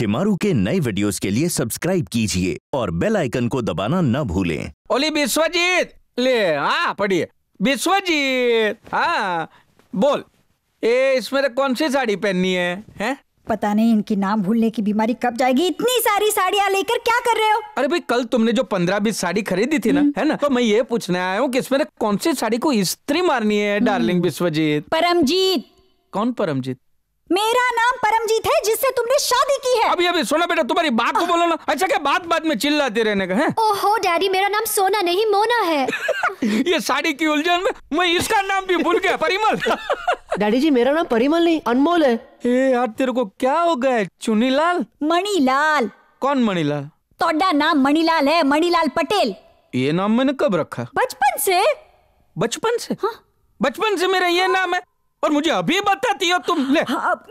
शिमारू के नए वीडियोस के लिए सब्सक्राइब कीजिए और बेल आइकन को दबाना न भूलें। ओली विश्वजीत, ले हाँ पढ़िए। विश्वजीत, हाँ बोल, इसमें कौन सी साड़ी पहननी है? पता नहीं इनकी नाम भूलने की बीमारी कब जाएगी। इतनी सारी साड़ियाँ लेकर क्या कर रहे हो? अरे भाई, कल तुमने जो 15-20 साड़ी खरीदी थी ना, है ना, तो मैं ये पूछने आया हूँ कि इसमें कौन सी साड़ी को इस्त्री मारनी है डार्लिंग विश्वजीत? परमजीत। कौन परमजीत? मेरा नाम परमजीत है, जिससे तुमने शादी की है। अभी सुनो बेटा, तुम्हारी बात को बोलो ना। अच्छा क्या बात में चिल्लाते रहने का है? ओहो डैडी, मेरा नाम सोना नहीं मोना है। ये साड़ी की उलझन में मैं इसका नाम भी भूल गया, परिमल। डैडी जी, मेरा नाम परिमल नहीं अनमोल है। यार तेरे को क्या हो गया? चुनीलाल? मणिलाल। कौन मणिलाल? तोड़ा नाम मणिलाल है, मणिलाल पटेल। ये नाम मैंने कब रखा? बचपन से। बचपन से? हाँ। बचपन से मेरा ये नाम है और मुझे अभी बताती हो तुम? ले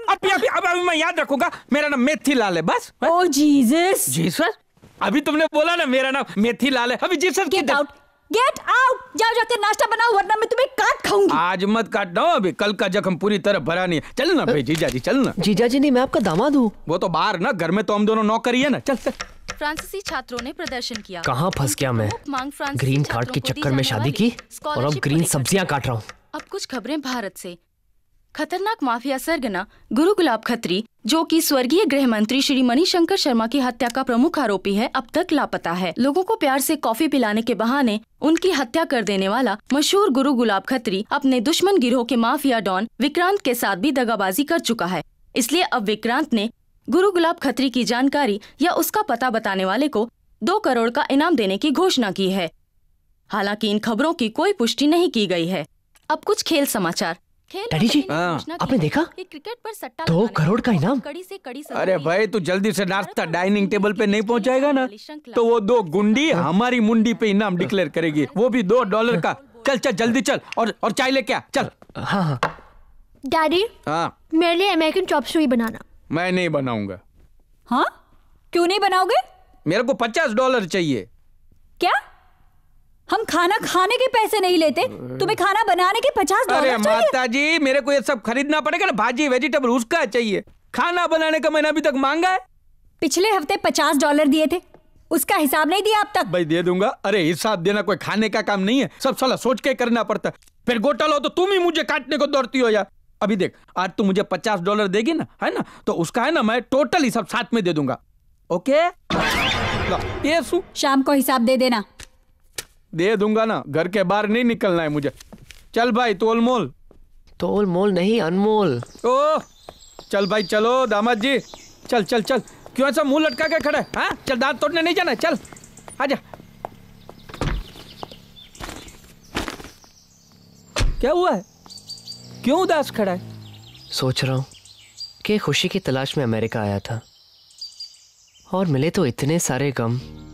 अभी मैं याद रखूंगा। मेरा नाम मेथीलाल है बस। ओ जीसस। जीसस? अभी तुमने बोला ना मेरा नाम मेथीलाल है, अभी Jesus? Get out, get out. जाओ जाकर नाश्ता बनाओ, वरना मैं तुम्हें काट खाऊंगी। आज मत काटना, अभी कल का जख्म पूरी तरह भरा नहीं है। चल ना भाई जीजाजी, चल ना। जीजाजी नहीं, मैं आपका दामाद हूँ। वो तो बाहर ना, घर में तो हम दोनों नौकर ही है ना। चल चल। फ्रांसीसी छात्रों ने प्रदर्शन किया। कहाँ फंस गया मैं? ग्रीन कार्ड के चक्कर में शादी की और अब ग्रीन सब्जियाँ काट रहा हूँ। अब कुछ खबरें भारत से। खतरनाक माफिया सरगना गुरु गुलाब खत्री, जो कि स्वर्गीय गृह मंत्री श्री मणिशंकर शर्मा की हत्या का प्रमुख आरोपी है, अब तक लापता है। लोगों को प्यार से कॉफी पिलाने के बहाने उनकी हत्या कर देने वाला मशहूर गुरु गुलाब खत्री अपने दुश्मन गिरोह के माफिया डॉन विक्रांत के साथ भी दगाबाजी कर चुका है। इसलिए अब विक्रांत ने गुरु गुलाब खत्री की जानकारी या उसका पता बताने वाले को 2 करोड़ का इनाम देने की घोषणा की है। हालांकि इन खबरों की कोई पुष्टि नहीं की गई है। अब कुछ खेल समाचार। डैडी जी, आपने देखा? क्रिकेट पर सट्टा 2 करोड़ का इनाम। अरे भाई, तू जल्दी से नाश्ता डाइनिंग टेबल पे नहीं पहुंचाएगा ना, तो वो 2 गुंडी हमारी मुंडी पे इनाम डिक्लेयर करेगी, वो भी $2 का। चल चल जल्दी चल, और चाय लेके आ, चल। हाँ। डैडी, हाँ मेरे लिए अमेरिकन चॉप सुई बनाना। मैं नहीं बनाऊंगा। हाँ, क्यों नहीं बनाओगे? मेरे को $50 चाहिए। क्या? हम खाना खाने के पैसे नहीं लेते, तुम्हें खाना बनाने के $50 चाहिए? अरे माता जी, मेरे को ये सब खरीदना पड़ेगा ना, भाजी वेजिटेबल उसका चाहिए। खाना बनाने का मैंने अभी तक मांगा है। पिछले हफ्ते $50 दिए थे, उसका हिसाब नहीं दिया अब तक। भाई दे दूंगा। अरे हिसाब देना कोई खाने का काम नहीं है, सब साला सोच के करना पड़ता है। फिर घोटाला हो तो तुम ही मुझे काटने को दौड़ती हो यार। अभी देख, आज तू मुझे $50 देगी ना, है ना, तो उसका है ना मैं टोटल हिसाब साथ में दे दूंगा। ओके? ये शाम को हिसाब दे देना। दे दूंगा ना, घर के बाहर नहीं निकलना है मुझे। चल भाई, तोल मोल। तोल मोल नहीं, अनमोल। ओ चल भाई, चलो दामाद जी, चल चल चल। क्यों ऐसा मुंह लटका के खड़ा है? हाँ चल, दांत तोड़ने नहीं जाना, चल आजा। क्या हुआ है? क्यों उदास खड़ा है? सोच रहा हूँ कि खुशी की तलाश में अमेरिका आया था और मिले तो इतने सारे गम।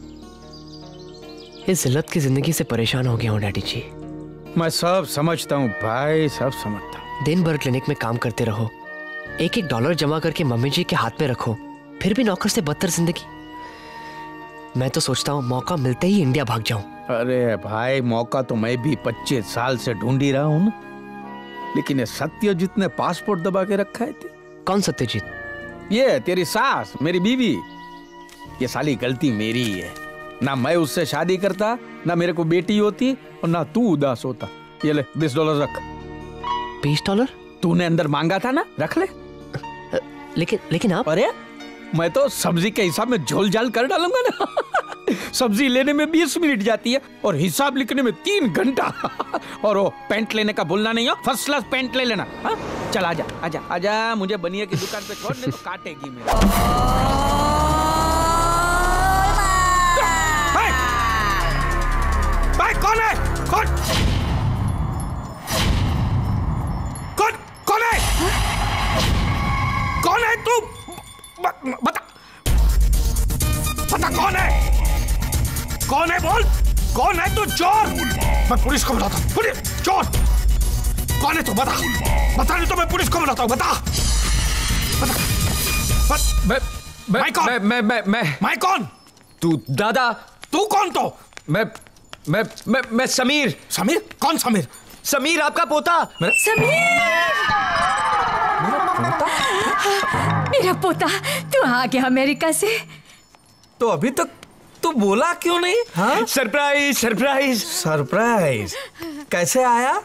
इस जिल्लत की जिंदगी से परेशान हो गया हूँ डैडी जी। मैं सब समझता हूँ भाई, सब समझता हूँ। दिन भर क्लिनिक में काम करते रहो, $1 जमा करके मम्मी जी के हाथ में रखो, फिर भी नौकर से बदतर जिंदगी। मैं तो सोचता हूँ मौका मिलते ही इंडिया भाग जाऊं। अरे भाई, मौका तो मैं भी 25 साल से ढूंढ ही रहा हूँ ना, लेकिन ये सत्यजीत ने पासपोर्ट दबा के रखा है। कौन सत्यजीत? ये तेरी सास, मेरी बीवी। ये साली गलती मेरी ही है ना, मैं उससे शादी करता ना, मेरे को बेटी होती, और ना तू उदास होता। ये ले $20 रख। $20? तूने अंदर मांगा था ना, रख ले। लेकिन आप? अरे मैं तो सब्जी के हिसाब में झोल झाल कर डालूंगा ना। सब्जी लेने में 20 मिनट जाती है और हिसाब लिखने में 3 घंटा। और वो पैंट लेने का भूलना नहीं हो, फर्स्ट क्लास पैंट ले लेना। हाँ चल आजा आजा आजा, मुझे बनिया की दुकान पे छोड़, नहीं तो काटेगी मेरे। भाई कौन है? कौन है? कौन है तू? बता कौन है? कौन है बोल? कौन है तू? चोर? मैं पुलिस को बुलाता हूँ। पुलिस, चोर कौन है तू? बता नहीं तो मैं पुलिस को बुलाता हूँ। बता। मैं कौन? तू दादा। तू कौन? तो मैं समीर। समीर? कौन समीर? समीर आपका पोता। समीर! मेरा पोता? मेरा पोता, तू आ गया अमेरिका से। तो अभी तक तू बोला क्यों नहीं? हाँ, सरप्राइज सरप्राइज सरप्राइज कैसे आया?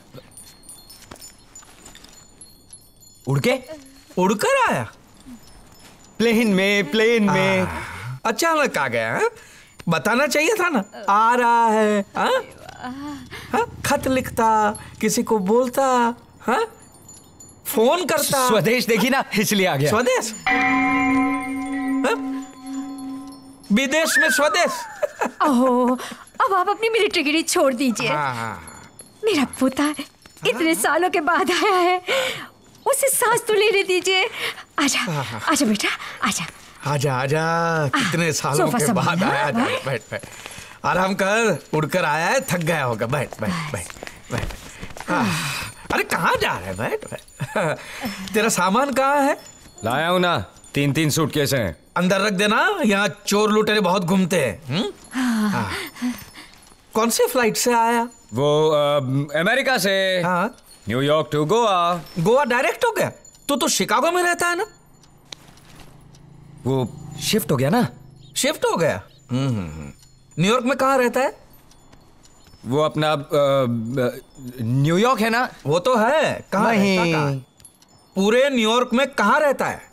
उड़कर आया? प्लेन में अचानक आ गया है? बताना चाहिए था ना आ रहा है। हाँ? हाँ? खत लिखता, किसी को बोलता, हाँ? फोन करता। स्वदेश देखी ना, इसलिए आ गया। स्वदेश? हाँ? विदेश में स्वदेश? ओह, अब आप अपनी मिलिट्री छोड़ दीजिए। मेरा पोता इतने सालों के बाद आया है, उसे सांस तो लेने दीजिए। आजा आजा बेटा, आजा आजा आजा। कितने सालों के बाद आया। बैठ बैठ बैठ, आराम कर। उड़कर आया है, थक गया होगा। बैठ बैठ बैठ बैठ। अरे कहाँ जा रहा है? बैठ बैठ। तेरा सामान कहाँ है? लाया हूं ना, 3 सूटकेस हैं। अंदर रख देना, यहाँ चोर लुटेरे बहुत घूमते हैं। कौन सी फ्लाइट से आया? वो अमेरिका से। हाँ, New York to Goa. Goa direct हो गया? तो शिकागो में रहता है ना? वो शिफ्ट हो गया ना। शिफ्ट हो गया? न्यूयॉर्क में कहाँ रहता है? वो अपना न्यूयॉर्क है ना। वो तो है, कहाँ नहीं। रहता? पूरे न्यूयॉर्क में कहाँ रहता है?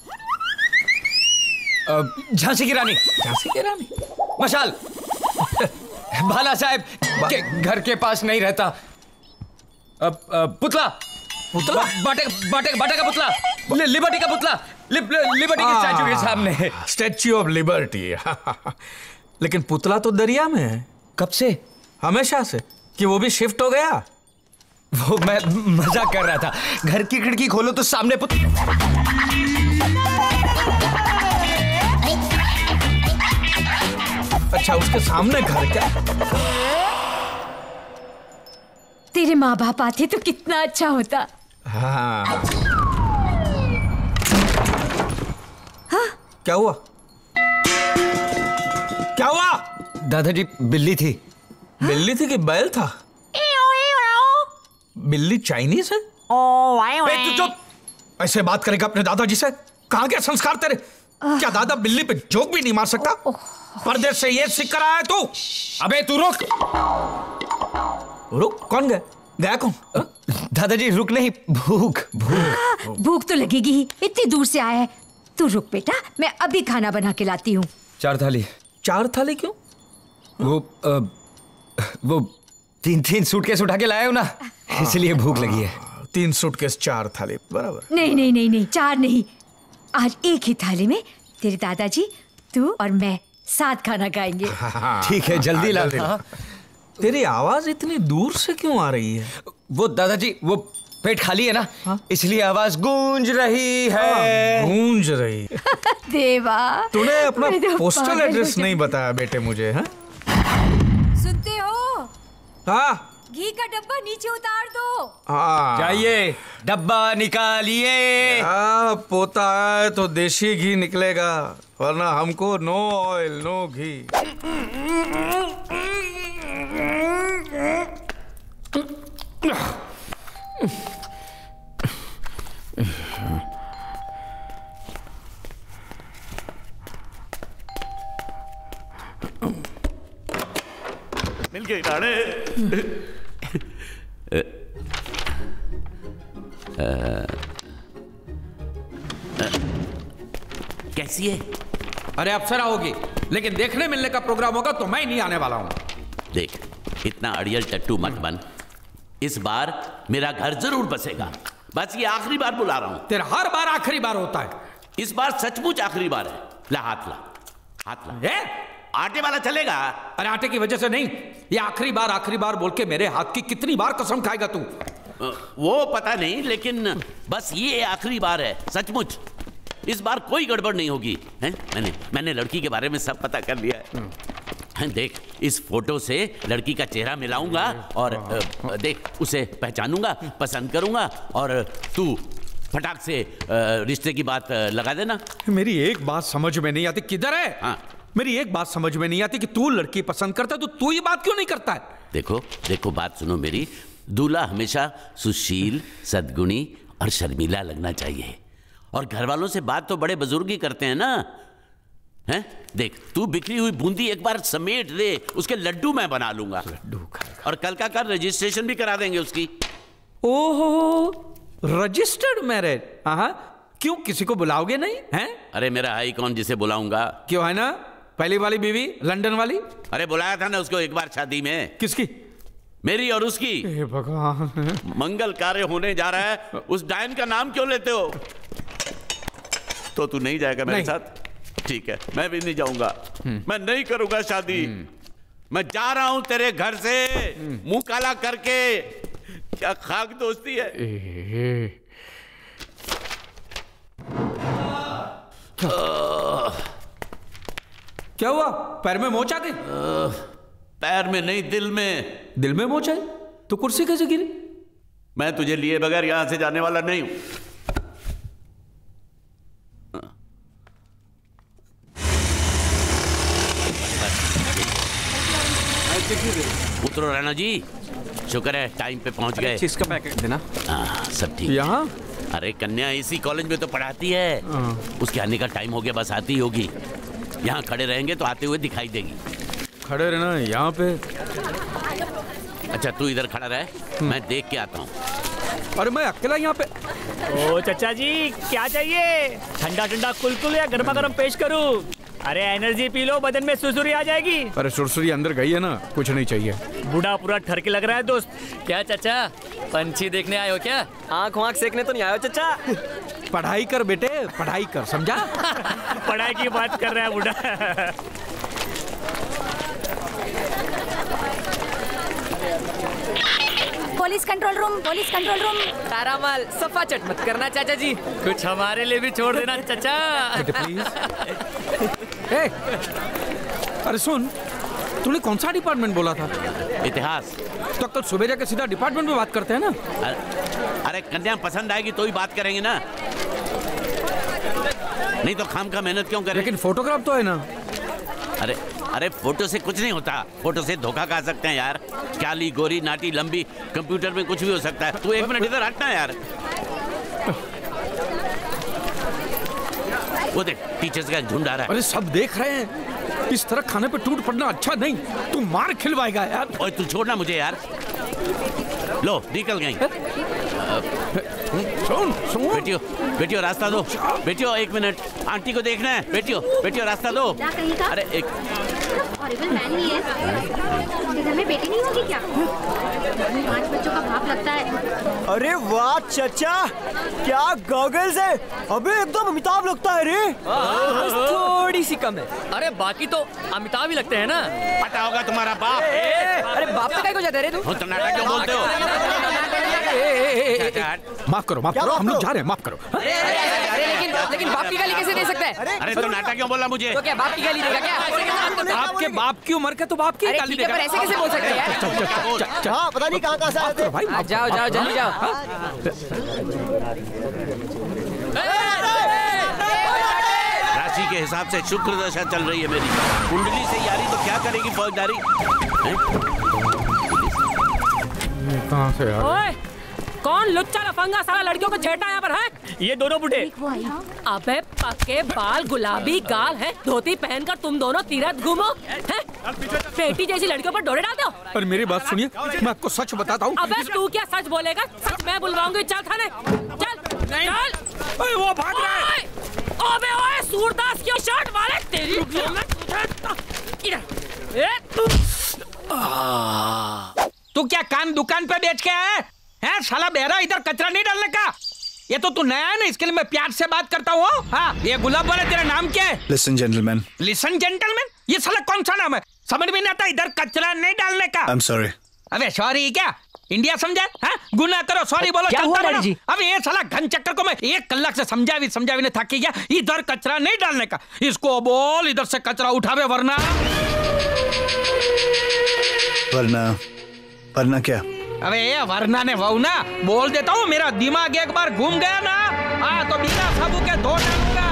झांसी की रानी। झांसी की रानी? मशाल। भाला साहब के घर के पास नहीं रहता। पुतला पुतला? बाटे का पुतला, लिबर्टी का पुतला, लिबर्टी के स्टैचू के सामने। Statue of liberty. लेकिन पुतला तो दरिया में है। कब से? हमेशा से। कि वो भी शिफ्ट हो गया? वो मैं मजाक कर रहा था। घर की खिड़की खोलो तो सामने अच्छा, उसके सामने घर क्या? तेरे माँ बाप आते तो कितना अच्छा होता। हाँ। हाँ? क्या हुआ? क्या हुआ? दादाजी, बिल्ली थी। बिल्ली थी कि बैल था? बिल्ली चाइनीज है? तू चुप! ऐसे बात करेगा अपने दादाजी से? कहाँ गया संस्कार तेरे? क्या दादा बिल्ली पे जोक भी नहीं मार सकता? परदेश से ये सीख कर आया है तू? अबे तू रुक। रुक? कौन गया? गया कौन? दादाजी रुक नहीं, भूख। भूख तो लगेगी ही, इतनी दूर से आया है। तू रुक बेटा, मैं अभी खाना बना के लाती हूँ। 4 थाली। 4 थाली क्यों? वो 3 सूटकेस उठा के लाया हूं ना, इसलिए भूख लगी है। 3 सूटकेस 4 थाली, बराबर। नहीं, 4 नहीं। आज एक ही थाली में तेरे दादाजी, तू और मैं साथ खाना खाएंगे। ठीक है, जल्दी ला। तेरी आवाज इतनी दूर से क्यों आ रही है? वो दादाजी, वो पेट खाली है ना, इसलिए आवाज गूंज रही है। गूंज रही। देवा, तूने अपना पोस्टल एड्रेस नहीं बताया बेटे मुझे। हाँ, सुनते हो? हाँ, घी का डब्बा नीचे उतार दो। हाँ, जाइए, डब्बा निकालिए। पोता है तो देशी घी निकलेगा, वरना हमको नो ऑयल नो घी। मिल गई राणे। कैसी है? अरे अप्सरा होगी, लेकिन देखने मिलने का प्रोग्राम होगा तो मैं नहीं आने वाला हूँ। देख, इतना अड़ियल टट्टू मत बन। इस बार मेरा घर जरूर बसेगा। बस ये आखिरी बार बुला रहा हूँ। तेरा हर बार आखिरी बार होता है। इस बार सचमुच आखिरी बार है। ला हाथ ला, हाथ ला। आटे वाला चलेगा? अरे आटे की वजह से नहीं, ये आखिरी बार बोल के मेरे हाथ की कितनी बार कसम खाएगा तू? वो पता नहीं, लेकिन बस ये आखिरी बार है, सचमुच। इस बार कोई गड़बड़ नहीं होगी। हैं? मैंने लड़की के बारे में सब पता कर लिया है। देख, इस फोटो से लड़की का चेहरा मिलाऊंगा और देख, उसे पहचानूंगा, पसंद करूंगा और तू फटाक से रिश्ते की बात लगा देना। मेरी एक बात समझ में नहीं आती, किधर है? हाँ, मेरी एक बात समझ में नहीं आती कि तू लड़की पसंद करता है तो तू ये बात क्यों नहीं करता है? देखो बात सुनो मेरी। दूल्हा हमेशा सुशील, सद्गुणी और शर्मीला लगना चाहिए। और घर वालों से बात तो बड़े बुजुर्ग ही करते हैं ना। हैं? देख, तू बिखरी हुई बूंदी एक बार समेट दे, उसके लड्डू मैं बना लूंगा। लड्डू और कल का कर रजिस्ट्रेशन भी करा देंगे उसकी। ओहो, रजिस्टर्ड मैरिज। हाँ, क्यों किसी को बुलाओगे नहीं हैं? अरे मेरा हाई कौन जिसे बुलाऊंगा? क्यों, है ना पहली वाली बीवी लंदन वाली? अरे बुलाया था ना उसको एक बार शादी में। किसकी? मेरी और उसकी। हे भगवान, मंगल कार्य होने जा रहा है, उस डायन का नाम क्यों लेते हो? तो तू नहीं जाएगा मेरे साथ? ठीक है, मैं भी नहीं जाऊंगा। मैं नहीं करूंगा शादी। मैं जा रहा हूं तेरे घर से मुंह काला करके। क्या खाक दोस्ती है। क्या हुआ? पैर में मोच आ गई? पैर में नहीं, दिल में। दिल में मोच आई तो कुर्सी कैसे गिरी? मैं तुझे लिए बगैर यहां से जाने वाला नहीं हूं। उतरो राणा जी, शुक्र है टाइम पे पहुंच गए। चीज का पैकेट देना। सब ठीक। यहाँ? अरे कन्या इसी कॉलेज में तो पढ़ाती है। उसके आने का टाइम हो गया, बस आती होगी। यहाँ खड़े रहेंगे तो आते हुए दिखाई देगी। खड़े रहना यहाँ पे। अच्छा तू इधर खड़ा रहे, मैं देख के आता हूँ। अरे मैं अकेला यहाँ पे। ओ चाचा जी, क्या चाहिए? ठंडा ठंडा कुलकुल या गर्मा गर्म पेश करूँ? अरे एनर्जी पी लो, बदन में सुरसुरी आ जाएगी। अरे सुरसुरी अंदर गई है ना, कुछ नहीं चाहिए। बूढ़ा पूरा ठरके लग रहा है दोस्त। क्या चाचा, पंछी देखने आए हो क्या? आँख वाँख सेकने तो नहीं आए हो चाचा? पढ़ाई कर बेटे, पढ़ाई कर, समझा? पढ़ाई की बात कर रहा है बूढ़ा। Police control room, police control room. तारा माल सफा चट मत करना चाचा जी, कुछ हमारे लिए भी छोड़ देना चाचा। ए, अरे सुन, तूने कौन सा डिपार्टमेंट बोला था? इतिहास। तो कल सुबह जाके सीधा डिपार्टमेंट में बात करते हैं ना। अरे कन्या पसंद आएगी तो ही बात करेंगे ना, नहीं तो खाम का मेहनत क्यों करें? लेकिन फोटोग्राफ तो है ना। अरे अरे फोटो से कुछ नहीं होता, फोटो से धोखा खा सकते हैं यार। काली गोरी नाटी लंबी, कंप्यूटर में कुछ भी हो सकता है। तू एक मिनट इधर हटना यार। वो देख टीचर्स का झुंड आ रहा है। अरे सब देख रहे हैं, इस तरह खाने पे टूट पड़ना अच्छा नहीं। तू मार खिलवाएगा यार। ओए तू छोड़ना मुझे यार। लो निकल गई। सुन सुन बेटियों, बेटियों रास्ता दो। बेटियों एक मिनट, आंटी को देखना है। बेटियों बेटियों रास्ता दो। अरे एक घर में बेटी नहीं होगी क्या? 5 बच्चों का बाप लगता है। अरे वाह चाचा, क्या गॉगल्स है। अबे एकदम अमिताभ लगता है रे। थोड़ी सी कम है। अरे बाकी तो अमिताभ ही लगते हैं ना। पता होगा तुम्हारा बाप। अरे बाप पे काय को जाता है रे तू? तो नाटक क्यों बोलते हो? माफ करो, माफ करो, हम लोग जा रहे हैं, माफ करो। अरे लेकिन बाप की गाली कैसे दे सकता है? अरे तो नाटक क्यों बोला मुझे? तो क्या बाप की गाली देगा क्या? आपके बाप की उम्र के तो बाप की गाली देगा। ऐसे कैसे बोल सकते हैं? हाँ पता नहीं कहाँ से आए थे। भाई जाओ जाओ जल्दी जाओ। राशि के हिसाब से शुक्र दशा चल रही है मेरी। कुंडली से यारी तो क्या करेगी फौजदारी? कहाँ से यार? ओए, कौन लुच्चा लफंगा सारा लड़कियों को छेड़ा यहाँ पर है? ये दोनों बुढ़े। अबे पक्के बाल, गुलाबी गाल है, धोती पहनकर तुम दोनों तीरथ घूमो हैं? बेटी जैसी लड़कियों पर डोरे डालते हो। पर मेरी बात सुनिए, मैं आपको सच बताता हूँ। अबे तू क्या सच बोलेगा? सच मैं बुलवाऊंगी। चल थाने चल। नहीं चल। वो भाग रहा है। अबे ओए सूरदास की शर्ट वाले तेरी तू क्या कान दुकान पे बेच के आया है? साला बेरा, इधर कचरा नहीं डालने का। ये तो तू नया है ना, इसके लिए मैं प्यार से बात करता हूँ। हाँ, ये गुलाब वाला तेरा नाम क्या है? Listen gentleman. Listen gentleman? ये साला कौन सा नाम है? समझ में नहीं आता, इधर कचरा नहीं डालने का। I'm sorry। अबे सॉरी क्या? इंडिया समझा? हाँ, गुनाह करो सॉरी बोलो। क्या हुआ डैडी जी? अब ये साला घन चक्कर को मैं 1 कलाक से समझा भी थक गया। इधर कचरा नहीं डालने का। इसको बोल इधर से कचरा उठावे, वरना वरना क्या? अबे वरना ने वो ना बोल देता हूँ, मेरा दिमाग एक बार घूम गया ना, हाँ तो बिना साबु के धो डालूंगा।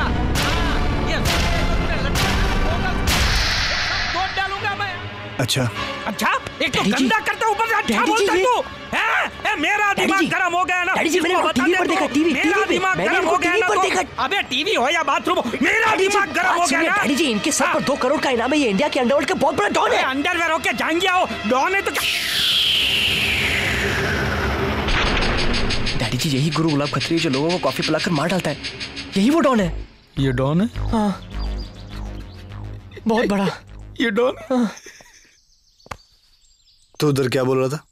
धो डालूंगा मैं। अच्छा अच्छा, एक तो गंदा करता ऊपर से अच्छा बोलता तू। मेरा दिमाग गरम हो गया ना। डैडी जी, मैंने टीवी पर देखा, टीवी मेरा दिमाग गरम हो गया ना। अबे टीवी हो या बाथरूम हो, मेरा दिमाग गरम हो गया ना। डैडी जी, इनके सर पर 2 करोड़ का इनाम है। ये इंडिया के अंडरवर्ल्ड का बहुत बड़ा डॉन है। अंडरवेयर होके जाएंगे हो, डॉन है तो। डैडी जी, यही गुरु गुलाब खत्री जो लोगों को कॉफी पिलाकर मार डालता है, यही वो डॉन है। ये डॉन है? हाँ, बहुत बड़ा ये डॉन। तू उधर क्या बोल रहा था?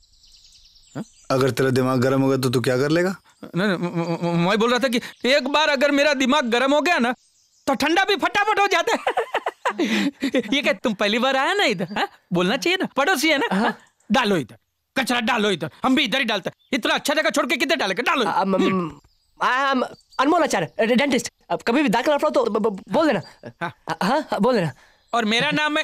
अगर तेरा दिमाग गर्म हो गया तो तू क्या कर लेगा? नहीं, मैं बोल रहा था कि एक बार अगर मेरा दिमाग गर्म हो गया ना तो ठंडा भी फटाफट हो जाता है। ये क्या तुम पहली बार आया ना इधर? बोलना चाहिए ना, पड़ोसी है ना। डालो इधर कचरा, डालो इधर, हम भी इधर ही डालते हैं। इतना अच्छा जगह छोड़ के किधर डालेगा? डालो। अनमोल आचार्य, डेंटिस्ट। अब कभी भी दाखिला तो बोल देना। हाँ, बोल देना। और मेरा नाम है,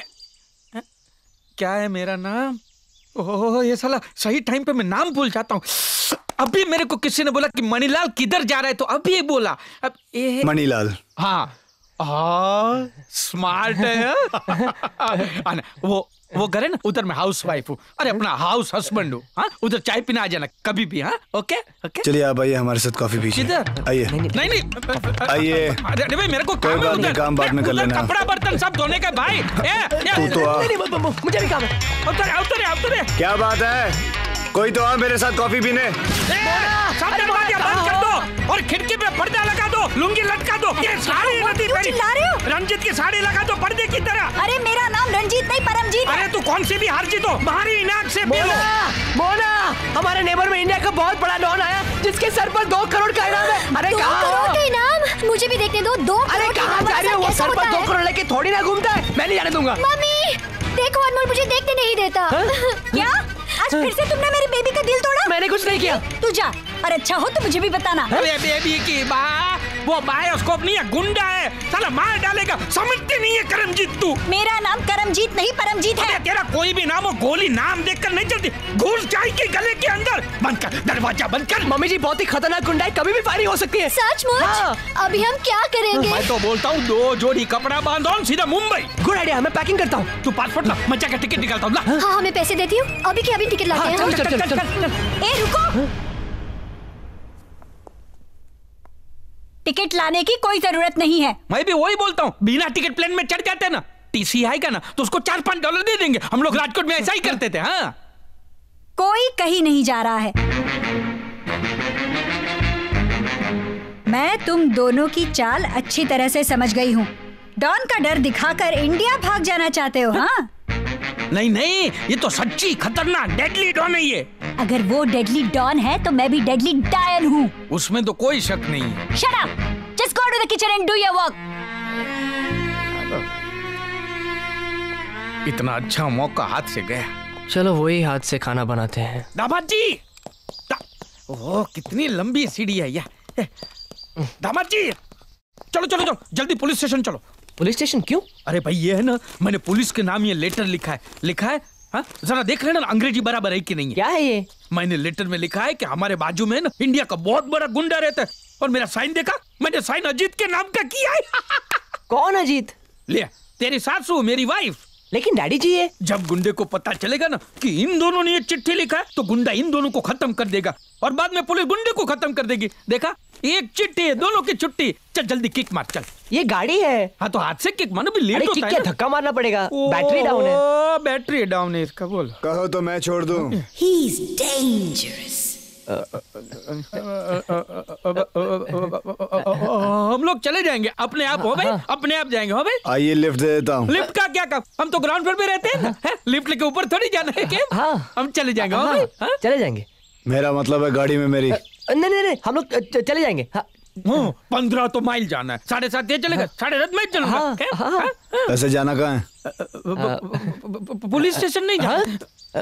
क्या है मेरा नाम? ओह, ये साला सही टाइम पे मैं नाम भूल जाता हूँ। अभी मेरे को किसी ने बोला कि मणिलाल किधर जा रहा है, तो अभी बोला। अब ये मणिलाल। हाँ, स्मार्ट है। वो घर है ना, उधर मैं हाउस वाइफ हूँ। अरे अपना हाउस हस्बैंड हूँ। हाँ, उधर चाय पीना आ जाना कभी भी। हाँ, ओके ओके। चलिए आप आइए हमारे साथ कॉफी पीजिए। किधर? आइए। नहीं आइए। अरे भाई, मेरे को काम है उधर। काम बाद में कर लेना। कपड़ा बर्तन सब धोने का भाई। तू तो आ। मुझे भी काम है। उतरे। क्या बात है? कोई तो आ मेरे साथ कॉफी पीने। सब दरवाजा बंद कर दो और खिड़की पे पर्दा लगा दो, लुंगी लटका दो। ये साड़ी नहीं पहनी। रंजीत की साड़ी लगा दो पर्दे की तरह। अरे मेरा नाम रंजीत नहीं परमजीत है। अरे तू कौन सी भी हार जीतो, बाहरी नाक से मोना, हमारे नेबर में इंडिया का बहुत बड़ा डॉन आया जिसके सर पर 2 करोड़ का इनाम है। अरे 2 करोड़ का इनाम? मुझे भी देखने दो। 2 अरे कहाँ जा रही हो? वो सर पर 2 करोड़ लेके थोड़ी ना घूमता है। मैं नहीं जाने दूंगा। मम्मी देखो, अनमोल मुझे देखने नहीं देता। क्या? आज फिर से तुमने मेरी बेबी का दिल तोड़ा? मैंने कुछ नहीं किया। तू जा, और अच्छा हो तो मुझे भी बताना। अरे बेबी की वो बायोस्कोप नहीं है, गुंडा है, साला मार डालेगा। समझती नहीं है करमजीत तू। मेरा नाम करमजीत नहीं परमजीत है। तेरा कोई भी नाम हो, गोली नाम देखकर नहीं चलती। घुस जाएगी गले के अंदर। बंद कर दरवाजा, बंद कर। मम्मी जी, बहुत ही खतरनाक गुंडा है, कभी भी फायरिंग हो सकती है। सचमुच? हाँ। अभी हम क्या करेंगे? मैं तो बोलता हूँ 2 जोड़ी कपड़ा बांधो, सीधा मुंबई। गुड आइडिया, मैं पैकिंग करता हूँ। तू पासपोर्ट ला, मैं जाकर टिकट निकालता हूँ। हाँ, मैं पैसे देती हूँ। अभी के अभी टिकट लाते हैं। चल। ए रुको, टिकट लाने की कोई जरूरत नहीं है। मैं भी वही बोलता हूँ, बिना टिकट प्लेन में चढ़ जाते ना, टीसी आएगा ना तो उसको $4-5 दे देंगे। हम लोग राजकोट में ऐसा ही करते थे। हाँ, कोई कहीं नहीं जा रहा है। मैं तुम दोनों की चाल अच्छी तरह से समझ गई हूँ। डॉन का डर दिखाकर इंडिया भाग जाना चाहते हो? हाँ, नहीं, ये तो सच्ची खतरनाक डेडली डॉन है ये। अगर वो डेडली डॉन है तो मैं भी डेडली डायन हूँ। उसमें तो कोई शक नहीं है। Shut up! Just go to the kitchen and do your work. इतना अच्छा मौका हाथ से गया। चलो वही हाथ से खाना बनाते हैं। दामाद जी, ओह कितनी लंबी सीढ़ी है यह। दामाद जी, चलो जल्दी पुलिस स्टेशन चलो। पुलिस स्टेशन क्यों? अरे भाई ये है ना, मैंने पुलिस के नाम ये लेटर लिखा है। हाँ, जरा देख लेना अंग्रेजी बराबर है कि नहीं है। क्या है ये? मैंने लेटर में लिखा है कि हमारे बाजू में ना इंडिया का बहुत बड़ा गुंडा रहता है। और मेरा साइन देखा, मैंने साइन अजीत के नाम का किया है। कौन अजीत? ले, तेरी सासू, मेरी वाइफ। लेकिन डैडी जी ये जब गुंडे को पता चलेगा ना कि इन दोनों ने ये चिट्ठी लिखा है तो गुंडा इन दोनों को खत्म कर देगा और बाद में पुलिस गुंडे को खत्म कर देगी। देखा, एक चिट्ठी है, दोनों की छुट्टी। चल जल्दी किक मार, चल। ये गाड़ी है। हाँ तो हाथ से किक मारो, भी लेट होता है ना। धक्का मारना पड़ेगा, बैटरी डाउन है। बैटरी डाउन है इसका। बोल। कहो तो मैं छोड़ दूं। He's dangerous. हम लोग चले जाएंगे अपने आप। हो भाई, अपने आप जाएंगे। हो भाई, आइए लिफ्ट दे देता हूँ। लिफ्ट का क्या काम, हम तो ग्राउंड फ्लोर पे रहते हैं ना। लिफ्ट लेके ऊपर थोड़ी जाना है क्या? हाँ, हम चले जाएंगे। हो भाई, चले जाएंगे। मेरा मतलब है गाड़ी में मेरी। नहीं, हम लोग चले जाएंगे। 15 तो माइल जाना है, 7.5 ये चलेगा, 7.5 मैं चलूंगा। ऐसे जाना कहाँ है? पुलिस स्टेशन नहीं जाना।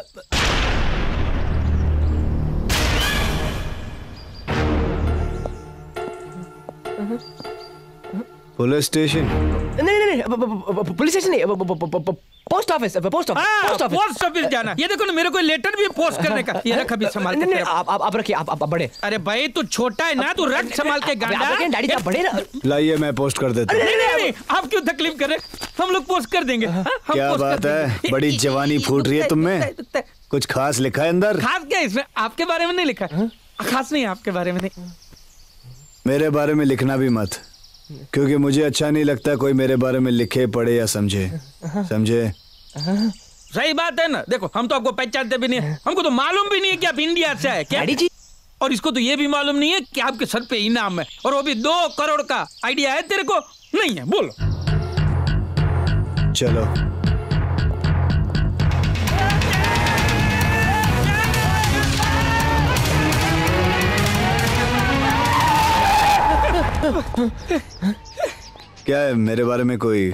Police station? नहीं, पुलिस स्टेशन नहीं, पोस्ट ऑफिस। पोस्ट ऑफिस जाना। ये देखो ना, मेरे को लेटर भी पोस्ट करने का। ये रख अभी संभाल के। आप रखिए, आप बड़े। अरे भाई तू छोटा है ना, तू रख संभाल के गाड़ी। डैडी आप बड़े ना। लाइए मैं पोस्ट कर देता हूँ। नहीं, आप क्यों तकलीफ कर रहे? हम लोग पोस्ट कर देंगे। क्या बात है, बड़ी जवानी फूट रही है तुम में। कुछ खास लिखा है अंदर? खास क्या इसमें? आपके बारे में नहीं लिखा। खास नहीं, आपके बारे में नहीं। मेरे बारे में लिखना भी मत, क्योंकि मुझे अच्छा नहीं लगता कोई मेरे बारे में लिखे, पढ़े या समझे। समझे? सही बात है ना। देखो हम तो आपको पहचानते भी नहीं है, हमको तो मालूम भी नहीं है कि आप इंडिया से आए। क्या जी? और इसको तो ये भी मालूम नहीं है कि आपके सर पे इनाम है, और वो भी 2 करोड़ का। आइडिया है तेरे को? नहीं है? बोलो। चलो। क्या है, मेरे बारे में कोई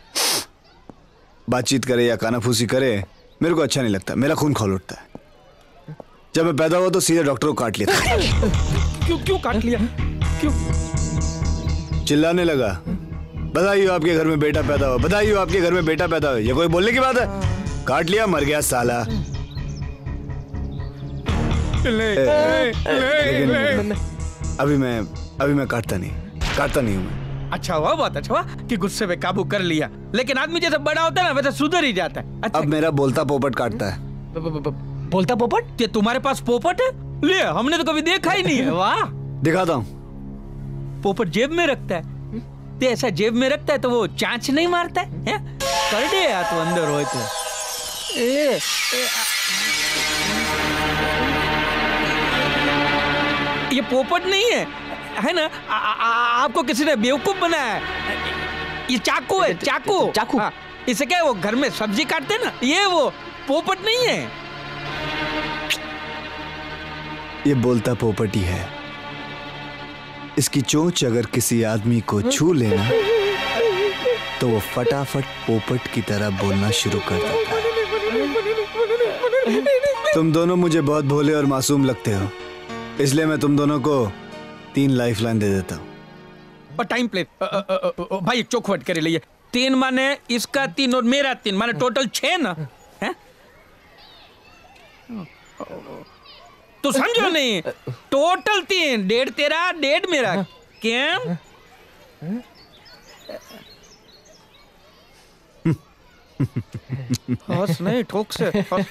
बातचीत करे या कानाफूसी करे, मेरे को अच्छा नहीं लगता। मेरा खून खौल उठता है। जब मैं पैदा हुआ तो सीधे डॉक्टर को काट लिया था। क्यों काट लिया? क्यों? चिल्लाने लगा, बधाई हो आपके घर में बेटा पैदा हुआ, बधाई हो आपके घर में बेटा पैदा हुआ। ये कोई बोलने की बात है? काट लिया, मर गया साला। लेकिन अभी मैं काटता नहीं हूँ। अच्छा हुआ, बहुत अच्छा हुआ कि गुस्से पे काबू कर लिया। लेकिन आदमी जैसे बड़ा होता है ना, वैसे सुधर ही जाता है। अच्छा। अब मेरा बोलता पोपट काटता है। बोलता पोपट? ये तुम्हारे पास पोपट है? ले, हमने तो कभी देखा ही नहीं है। वाह। दिखाता हूँ। पोपट जेब में रखता है। ते ऐसा जेब में रखता है तो वो चांच नहीं मारता है? कर दे या तो अंदर हो तो। ये पोपट नहीं है ना? आपको किसी ने बेवकूफ बनाया है। ये चाकू है, चाकू। हाँ, इसे क्या है, वो घर में सब्जी काटते ना, ये वो पोपट नहीं है। ये बोलता पोपट ही है। इसकी चोंच अगर किसी आदमी को छू लेना तो वो फटाफट पोपट की तरह बोलना शुरू कर देता है। तुम दोनों मुझे बहुत भोले और मासूम लगते हो, इसलिए मैं तुम दोनों को 3 लाइफलाइन दे देता हूँ। और टाइम प्ले भाई चौखवट करे लिए। 3 माने इसका 3 और मेरा 3 माने टोटल 6 ना है? तो समझो नहीं, टोटल 3, 1.5 तेरा, 1.5 मेरा। क्या? हंस नहीं, ठोक से।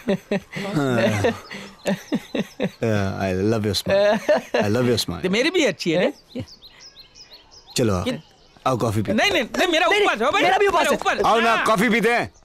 I love your smile. I love your smile. मेरी भी अच्छी है। चलो आओ कॉफी पीते हैं। नहीं, मेरा उपवास है भाई। मेरा भी उपवास है। आओ ना, कॉफी पीते हैं।